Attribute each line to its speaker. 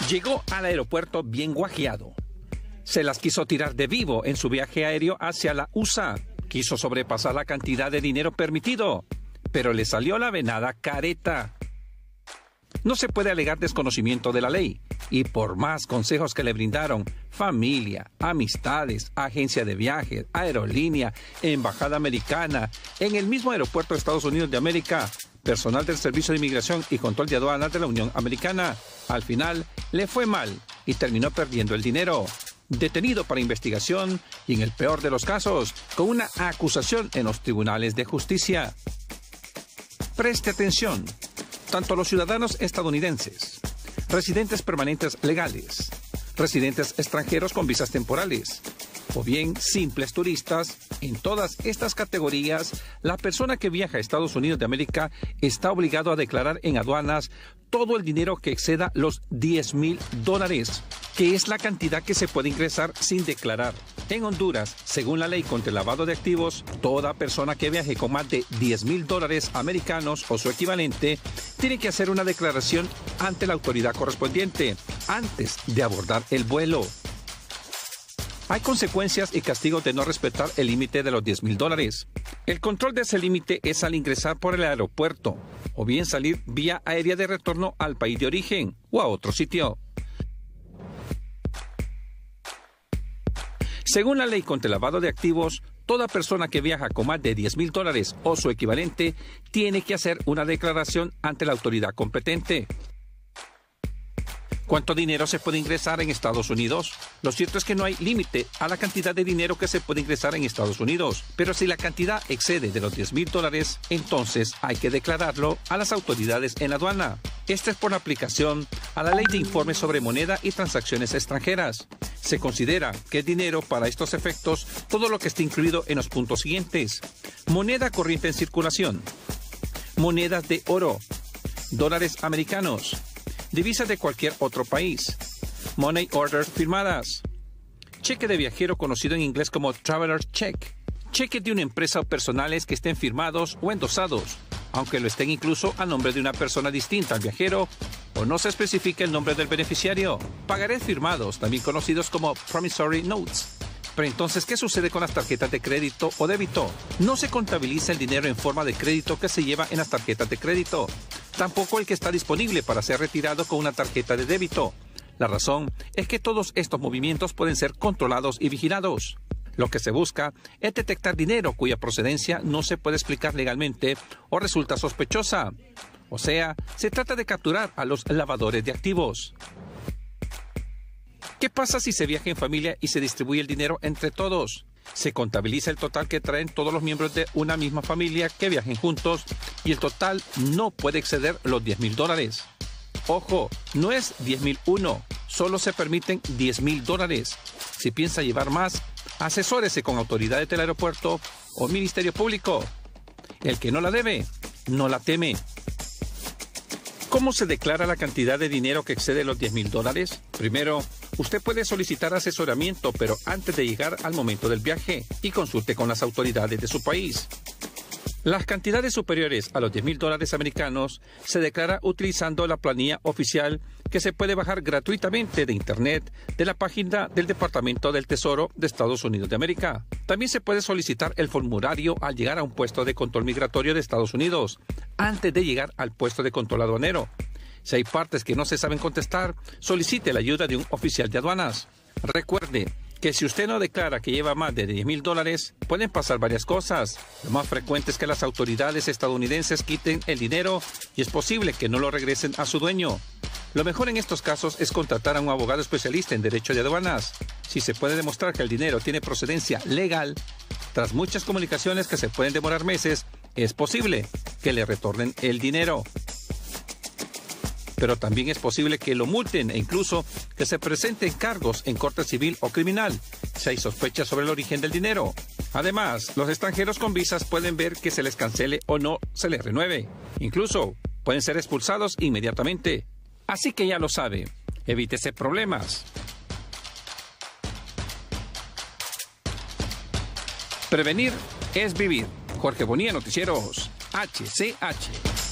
Speaker 1: Llegó al aeropuerto bien guajeado. Se las quiso tirar de vivo en su viaje aéreo hacia la USA. Quiso sobrepasar la cantidad de dinero permitido, pero le salió la venada careta. No se puede alegar desconocimiento de la ley, y por más consejos que le brindaron familia, amistades, agencia de viajes, aerolínea, embajada americana, en el mismo aeropuerto de Estados Unidos de América, personal del Servicio de Inmigración y Control de Aduanas de la Unión Americana, al final le fue mal y terminó perdiendo el dinero. Detenido para investigación y, en el peor de los casos, con una acusación en los tribunales de justicia. Preste atención. Tanto los ciudadanos estadounidenses, residentes permanentes legales, residentes extranjeros con visas temporales, o bien simples turistas, en todas estas categorías, la persona que viaja a Estados Unidos de América está obligado a declarar en aduanas todo el dinero que exceda los $10,000, que es la cantidad que se puede ingresar sin declarar. En Honduras, según la ley contra el lavado de activos, toda persona que viaje con más de $10,000 americanos o su equivalente tiene que hacer una declaración ante la autoridad correspondiente antes de abordar el vuelo. Hay consecuencias y castigos de no respetar el límite de los $10,000. El control de ese límite es al ingresar por el aeropuerto o bien salir vía aérea de retorno al país de origen o a otro sitio. Según la ley contra el lavado de activos, toda persona que viaja con más de $10,000 o su equivalente tiene que hacer una declaración ante la autoridad competente. ¿Cuánto dinero se puede ingresar en Estados Unidos? Lo cierto es que no hay límite a la cantidad de dinero que se puede ingresar en Estados Unidos, pero si la cantidad excede de los $10,000, entonces hay que declararlo a las autoridades en aduana. Esta es por la aplicación a la Ley de Informes sobre Moneda y Transacciones Extranjeras. Se considera que es dinero para estos efectos todo lo que esté incluido en los puntos siguientes: moneda corriente en circulación, monedas de oro, dólares americanos, divisas de cualquier otro país, money orders firmadas, cheque de viajero conocido en inglés como traveler's check, cheques de una empresa o personales que estén firmados o endosados, aunque lo estén incluso a nombre de una persona distinta al viajero o no se especifique el nombre del beneficiario, pagarés firmados, también conocidos como promissory notes. Pero entonces, ¿qué sucede con las tarjetas de crédito o débito? No se contabiliza el dinero en forma de crédito que se lleva en las tarjetas de crédito. Tampoco el que está disponible para ser retirado con una tarjeta de débito. La razón es que todos estos movimientos pueden ser controlados y vigilados. Lo que se busca es detectar dinero cuya procedencia no se puede explicar legalmente o resulta sospechosa. O sea, se trata de capturar a los lavadores de activos. ¿Qué pasa si se viaja en familia y se distribuye el dinero entre todos? Se contabiliza el total que traen todos los miembros de una misma familia que viajen juntos y el total no puede exceder los $10,000. Ojo, no es 10,001, solo se permiten $10,000. Si piensa llevar más, asesórese con autoridades del aeropuerto o Ministerio Público. El que no la debe, no la teme. ¿Cómo se declara la cantidad de dinero que excede los $10,000? Primero, usted puede solicitar asesoramiento, pero antes de llegar al momento del viaje, y consulte con las autoridades de su país. Las cantidades superiores a los $10,000 americanos se declara utilizando la planilla oficial que se puede bajar gratuitamente de Internet de la página del Departamento del Tesoro de Estados Unidos de América. También se puede solicitar el formulario al llegar a un puesto de control migratorio de Estados Unidos, antes de llegar al puesto de control aduanero. Si hay partes que no se saben contestar, solicite la ayuda de un oficial de aduanas. Recuerde que si usted no declara que lleva más de $10,000, pueden pasar varias cosas. Lo más frecuente es que las autoridades estadounidenses quiten el dinero y es posible que no lo regresen a su dueño. Lo mejor en estos casos es contratar a un abogado especialista en derecho de aduanas. Si se puede demostrar que el dinero tiene procedencia legal, tras muchas comunicaciones que se pueden demorar meses, es posible que le retornen el dinero. Pero también es posible que lo multen e incluso que se presenten cargos en corte civil o criminal, si hay sospechas sobre el origen del dinero. Además, los extranjeros con visas pueden ver que se les cancele o no se les renueve. Incluso pueden ser expulsados inmediatamente. Así que ya lo sabe, evítese problemas. Prevenir es vivir. Jorge Bonilla, Noticieros HCH.